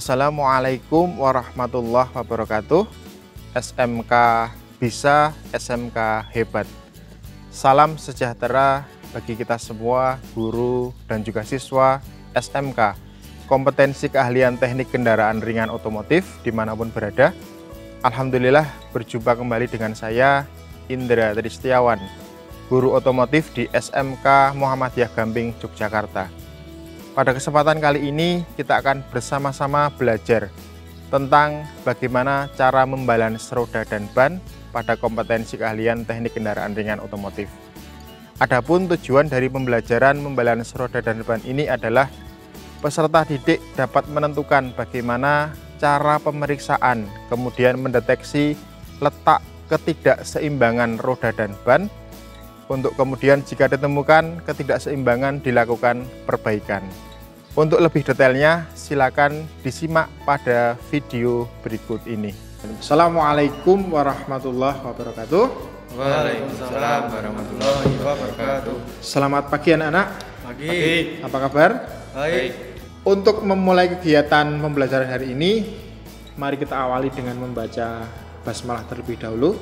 Assalamualaikum warahmatullahi wabarakatuh. SMK bisa, SMK hebat. Salam sejahtera bagi kita semua, guru dan juga siswa SMK Kompetensi Keahlian Teknik Kendaraan Ringan Otomotif dimanapun berada. Alhamdulillah berjumpa kembali dengan saya Indra Tristiawan, guru otomotif di SMK Muhammadiyah Gamping, Yogyakarta. Pada kesempatan kali ini kita akan bersama-sama belajar tentang bagaimana cara membalance roda dan ban pada kompetensi keahlian teknik kendaraan ringan otomotif. Adapun tujuan dari pembelajaran membalance roda dan ban ini adalah peserta didik dapat menentukan bagaimana cara pemeriksaan, kemudian mendeteksi letak ketidakseimbangan roda dan ban, untuk kemudian jika ditemukan ketidakseimbangan dilakukan perbaikan. Untuk lebih detailnya silakan disimak pada video berikut ini. Assalamualaikum warahmatullahi wabarakatuh. Waalaikumsalam warahmatullahi wabarakatuh. Selamat pagi anak-anak. Pagi. Apa kabar? Baik. Untuk memulai kegiatan pembelajaran hari ini, mari kita awali dengan membaca basmalah terlebih dahulu.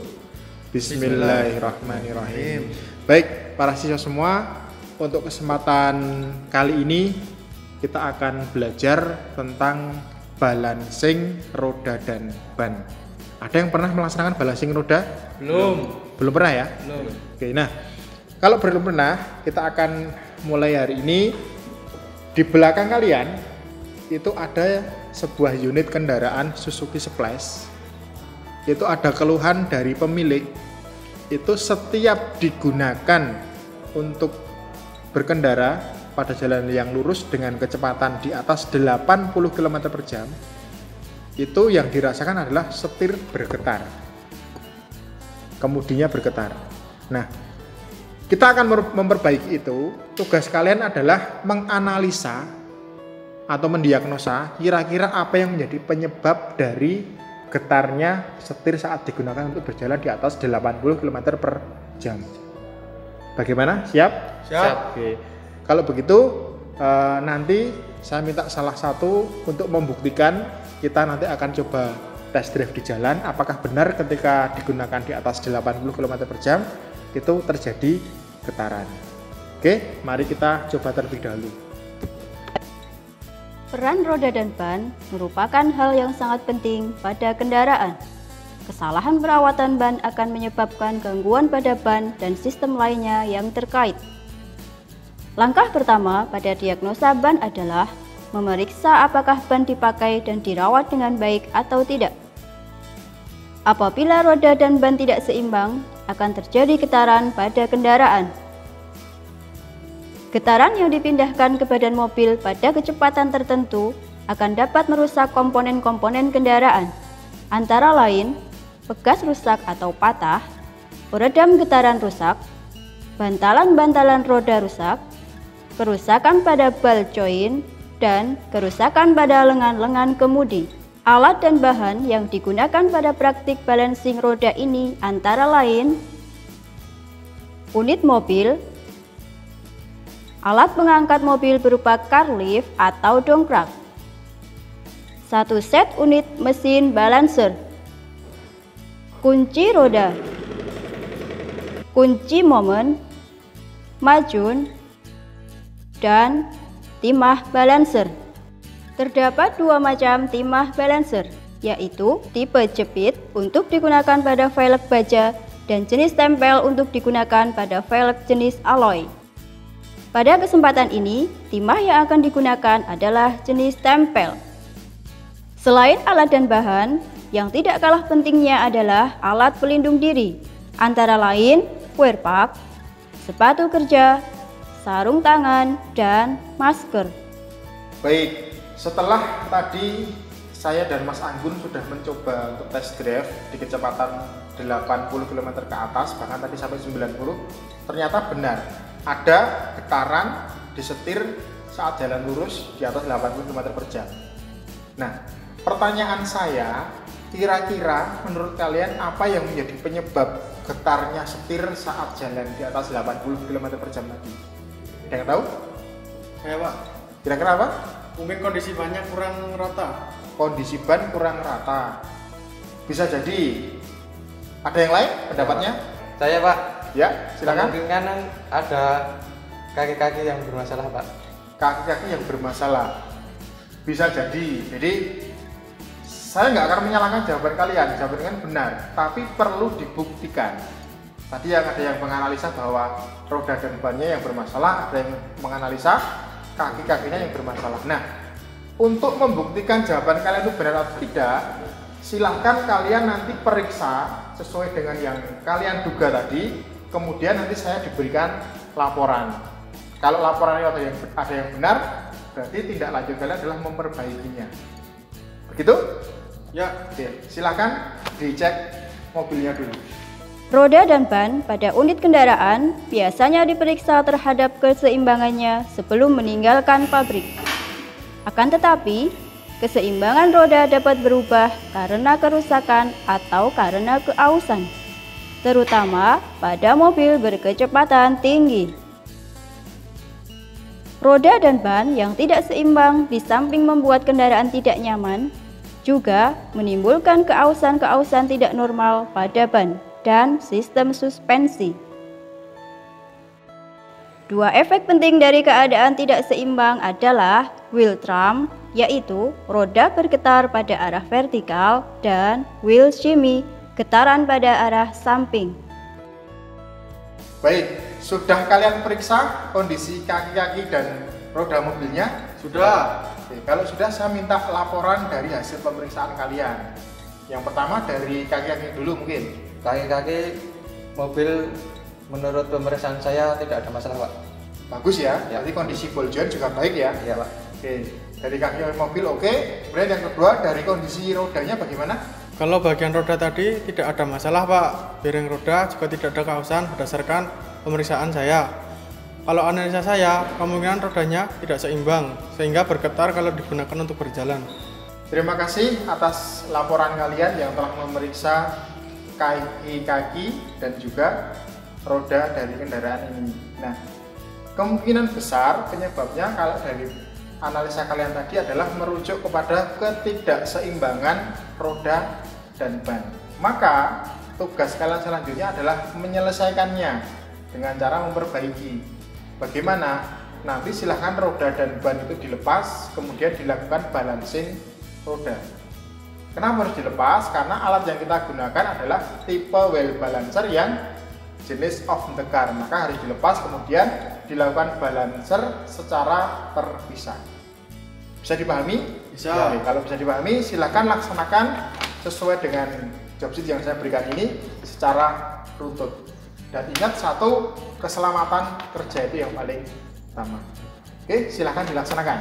Bismillahirrahmanirrahim. Baik, para siswa semua, untuk kesempatan kali ini kita akan belajar tentang balancing roda dan ban. Ada yang pernah melaksanakan balancing roda? Belum. Belum pernah ya? Belum. Oke, nah kalau belum pernah, kita akan mulai hari ini. Di belakang kalian itu ada sebuah unit kendaraan Suzuki Splash. Itu ada keluhan dari pemilik, itu setiap digunakan untuk berkendara pada jalan yang lurus dengan kecepatan di atas 80 km per jam, itu yang dirasakan adalah setir bergetar, kemudinya bergetar. Nah, kita akan memperbaiki itu. Tugas kalian adalah menganalisa atau mendiagnosa kira-kira apa yang menjadi penyebab dari getarnya setir saat digunakan untuk berjalan di atas 80 km per jam. Bagaimana? Siap? Siap. Oke. Kalau begitu nanti saya minta salah satu untuk membuktikan. Kita nanti akan coba test drive di jalan apakah benar ketika digunakan di atas 80 km per jam itu terjadi getaran. Oke, mari kita coba terlebih dahulu. Peran roda dan ban merupakan hal yang sangat penting pada kendaraan. Kesalahan perawatan ban akan menyebabkan gangguan pada ban dan sistem lainnya yang terkait. Langkah pertama pada diagnosa ban adalah memeriksa apakah ban dipakai dan dirawat dengan baik atau tidak. Apabila roda dan ban tidak seimbang, akan terjadi getaran pada kendaraan. Getaran yang dipindahkan ke badan mobil pada kecepatan tertentu akan dapat merusak komponen-komponen kendaraan, antara lain pegas rusak atau patah, peredam getaran rusak, bantalan-bantalan roda rusak, kerusakan pada ball joint, dan kerusakan pada lengan-lengan kemudi. Alat dan bahan yang digunakan pada praktik balancing roda ini antara lain unit mobil, alat pengangkat mobil berupa car lift atau dongkrak, satu set unit mesin balancer, kunci roda, kunci momen, majun, dan timah balancer. Terdapat dua macam timah balancer, yaitu tipe jepit untuk digunakan pada velg baja dan jenis tempel untuk digunakan pada velg jenis alloy. Pada kesempatan ini, timah yang akan digunakan adalah jenis tempel. Selain alat dan bahan, yang tidak kalah pentingnya adalah alat pelindung diri, antara lain wear pack, sepatu kerja, sarung tangan, dan masker. Baik, setelah tadi saya dan Mas Anggun sudah mencoba untuk test drive di kecepatan 80 km ke atas, bahkan tadi sampai 90, ternyata benar ada getaran di setir saat jalan lurus di atas 80 km per jam. Nah, pertanyaan saya, kira-kira menurut kalian apa yang menjadi penyebab getarnya setir saat jalan di atas 80 km per jam tadi? Ada yang tahu? Saya Pak, Kira-kira apa? mungkin kondisi bannya kurang rata. kondisi ban kurang rata. Bisa jadi. Ada yang lain pendapatnya? Saya Pak. Ya, silakan. Kemungkinan ada kaki-kaki yang bermasalah Pak. Kaki-kaki yang bermasalah. Bisa jadi. Jadi saya nggak akan menyalahkan jawaban kalian. Jawaban kalian benar, tapi perlu dibuktikan. Tadi ada yang menganalisa bahwa roda dan bannya yang bermasalah, ada yang menganalisa kaki-kakinya yang bermasalah. Nah, untuk membuktikan jawaban kalian itu benar atau tidak, silahkan kalian nanti periksa sesuai dengan yang kalian duga tadi, kemudian nanti saya diberikan laporan. Kalau laporannya ada yang benar, berarti tindak lanjut kalian adalah memperbaikinya. Begitu? Ya, oke. Silahkan dicek mobilnya dulu. Roda dan ban pada unit kendaraan biasanya diperiksa terhadap keseimbangannya sebelum meninggalkan pabrik. Akan tetapi, keseimbangan roda dapat berubah karena kerusakan atau karena keausan, terutama pada mobil berkecepatan tinggi. Roda dan ban yang tidak seimbang di samping membuat kendaraan tidak nyaman, juga menimbulkan keausan-keausan tidak normal pada ban dan sistem suspensi. Dua efek penting dari keadaan tidak seimbang adalah wheel trump, yaitu roda bergetar pada arah vertikal, dan wheel shimmy, getaran pada arah samping. Baik, sudah kalian periksa kondisi kaki-kaki dan roda mobilnya? Sudah. Oke, kalau sudah saya minta laporan dari hasil pemeriksaan kalian. Yang pertama dari kaki-kaki dulu mungkin. Kaki-kaki mobil menurut pemeriksaan saya tidak ada masalah Pak. Bagus ya, Ya. berarti kondisi ball joint juga baik ya. Iya Pak. Oke, dari kaki mobil oke. Kemudian yang kedua dari kondisi rodanya bagaimana? Kalau bagian roda tadi tidak ada masalah Pak, bearing roda juga tidak ada keausan berdasarkan pemeriksaan saya. Kalau analisa saya, kemungkinan rodanya tidak seimbang sehingga bergetar kalau digunakan untuk berjalan. Terima kasih atas laporan kalian yang telah memeriksa kaki dan juga roda dari kendaraan ini. Nah, kemungkinan besar penyebabnya kalau dari analisa kalian tadi adalah merujuk kepada ketidakseimbangan roda dan ban. Maka tugas kalian selanjutnya adalah menyelesaikannya dengan cara memperbaiki. Bagaimana? Nanti silahkan roda dan ban itu dilepas, kemudian dilakukan balancing roda. Kenapa harus dilepas? Karena alat yang kita gunakan adalah tipe wheel balancer yang jenis off the car, maka harus dilepas kemudian dilakukan balancer secara terpisah. Bisa dipahami? Bisa. Ya, kalau bisa dipahami, silahkan laksanakan sesuai dengan job sheet yang saya berikan ini secara runtut. Dan ingat satu, keselamatan kerja itu yang paling utama. Oke, silahkan dilaksanakan.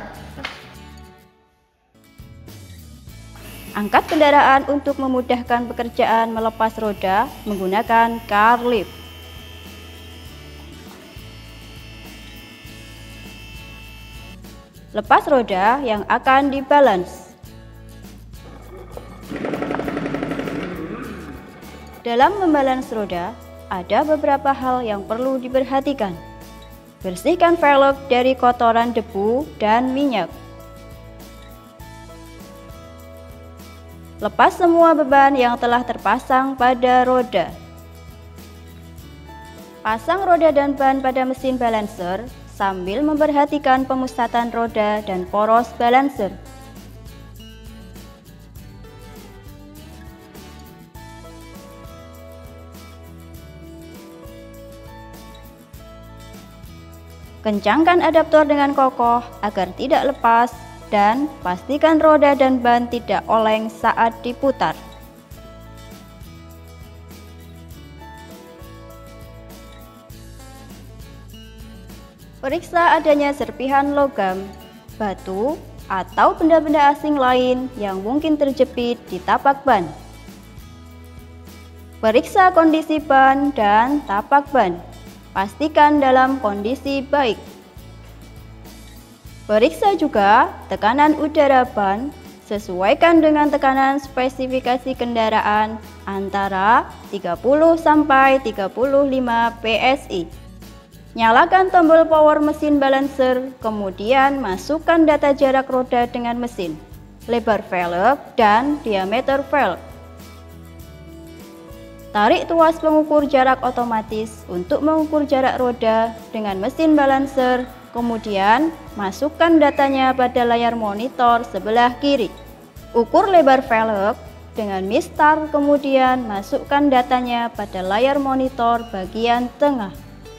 Angkat kendaraan untuk memudahkan pekerjaan melepas roda menggunakan car lift. Lepas roda yang akan dibalance. Dalam membalance roda, ada beberapa hal yang perlu diperhatikan. Bersihkan velg dari kotoran debu dan minyak. Lepas semua beban yang telah terpasang pada roda. Pasang roda dan ban pada mesin balancer sambil memperhatikan pemusatan roda dan poros balancer. Kencangkan adaptor dengan kokoh agar tidak lepas dan pastikan roda dan ban tidak oleng saat diputar. Periksa adanya serpihan logam, batu, atau benda-benda asing lain yang mungkin terjepit di tapak ban. Periksa kondisi ban dan tapak ban. Pastikan dalam kondisi baik. Periksa juga tekanan udara ban, sesuaikan dengan tekanan spesifikasi kendaraan antara 30 sampai 35 PSI. Nyalakan tombol power mesin balancer, kemudian masukkan data jarak roda dengan mesin. lebar velg, dan diameter velg. Tarik tuas pengukur jarak otomatis untuk mengukur jarak roda dengan mesin balancer, kemudian masukkan datanya pada layar monitor sebelah kiri. Ukur lebar velg dengan mistar, kemudian masukkan datanya pada layar monitor bagian tengah.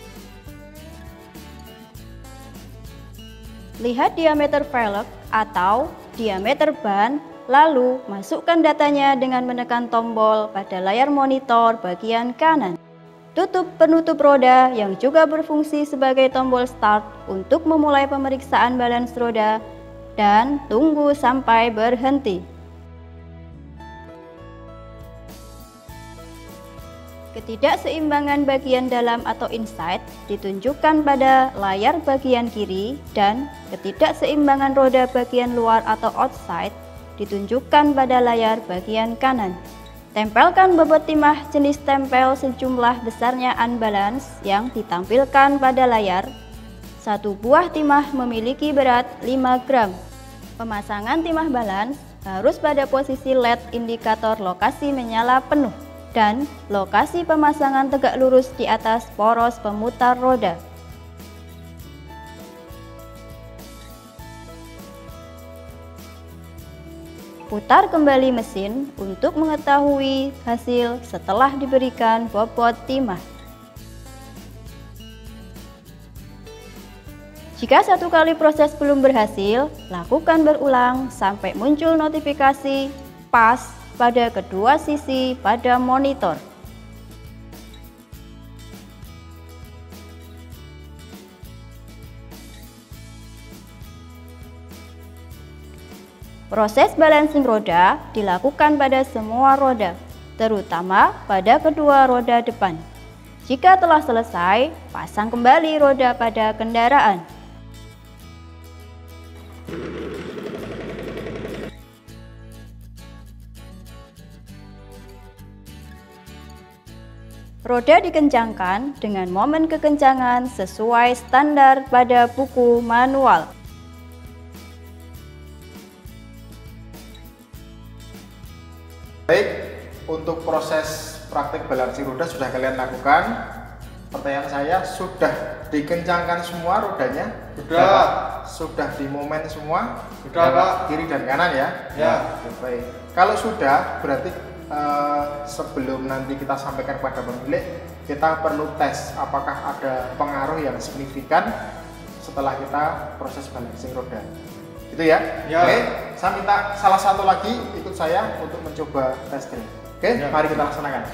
Lihat diameter velg atau diameter ban, lalu masukkan datanya dengan menekan tombol pada layar monitor bagian kanan. Tutup penutup roda yang juga berfungsi sebagai tombol start untuk memulai pemeriksaan balance roda dan tunggu sampai berhenti. Ketidakseimbangan bagian dalam atau inside ditunjukkan pada layar bagian kiri dan ketidakseimbangan roda bagian luar atau outside ditunjukkan pada layar bagian kanan. Tempelkan bobot timah jenis tempel sejumlah besarnya unbalance yang ditampilkan pada layar. Satu buah timah memiliki berat 5 gram. Pemasangan timah balance harus pada posisi LED indikator lokasi menyala penuh dan lokasi pemasangan tegak lurus di atas poros pemutar roda. Putar kembali mesin untuk mengetahui hasil setelah diberikan bobot timah. Jika satu kali proses belum berhasil, lakukan berulang sampai muncul notifikasi pas pada kedua sisi pada monitor. Proses balancing roda dilakukan pada semua roda, terutama pada kedua roda depan. Jika telah selesai, pasang kembali roda pada kendaraan. Roda dikencangkan dengan momen kekencangan sesuai standar pada buku manual. Baik, untuk proses praktik balancing roda sudah kalian lakukan. Pertanyaan saya, sudah dikencangkan semua rodanya? Sudah di momen semua? Sudah, Pak. Kiri dan kanan ya? Ya. Baik. Kalau sudah, berarti sebelum nanti kita sampaikan kepada pemilik, kita perlu tes apakah ada pengaruh yang signifikan setelah kita proses balancing roda. Itu ya? Ya. Oke, saya minta salah satu lagi ikut saya untuk mencoba tes drive. Oke, Ya. mari kita laksanakan.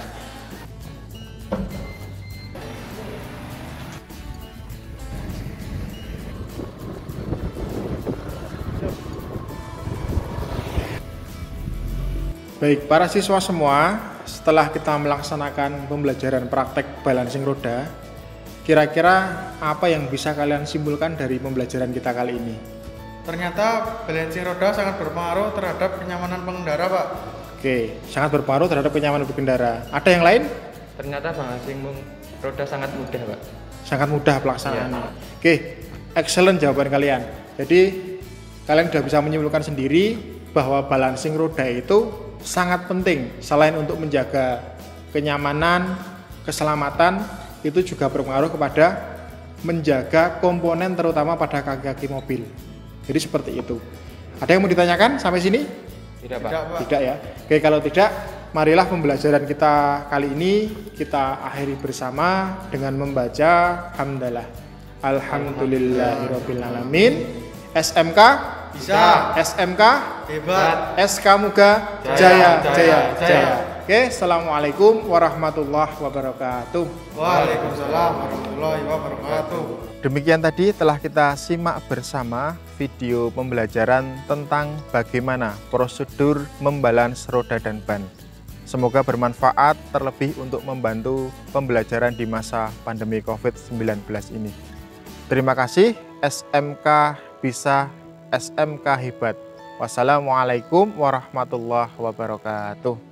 Baik, para siswa semua, setelah kita melaksanakan pembelajaran praktek balancing roda, kira-kira apa yang bisa kalian simpulkan dari pembelajaran kita kali ini? Ternyata balancing roda sangat berpengaruh terhadap kenyamanan pengendara, Pak. Oke, sangat berpengaruh terhadap kenyamanan berkendara. Ada yang lain? Ternyata balancing roda sangat mudah, Pak. Sangat mudah pelaksanaannya. Oke, excellent jawaban kalian. Jadi, kalian sudah bisa menyimpulkan sendiri bahwa balancing roda itu sangat penting. Selain untuk menjaga kenyamanan, keselamatan, itu juga berpengaruh kepada menjaga komponen terutama pada kaki-kaki mobil. Jadi seperti itu. Ada yang mau ditanyakan sampai sini? Tidak, Pak. Tidak ya. Oke, kalau tidak, marilah pembelajaran kita kali ini kita akhiri bersama dengan membaca hamdalah. Alhamdulillahirabbil alamin. SMK Bisa. SMK Hebat. SK Muga Jaya Jaya Jaya. Oke, assalamualaikum warahmatullahi wabarakatuh. Waalaikumsalam warahmatullahi wabarakatuh. Demikian tadi telah kita simak bersama video pembelajaran tentang bagaimana prosedur membalans roda dan ban. Semoga bermanfaat, terlebih untuk membantu pembelajaran di masa pandemi COVID-19 ini. Terima kasih, SMK Bisa, SMK Hebat. Wassalamualaikum warahmatullahi wabarakatuh.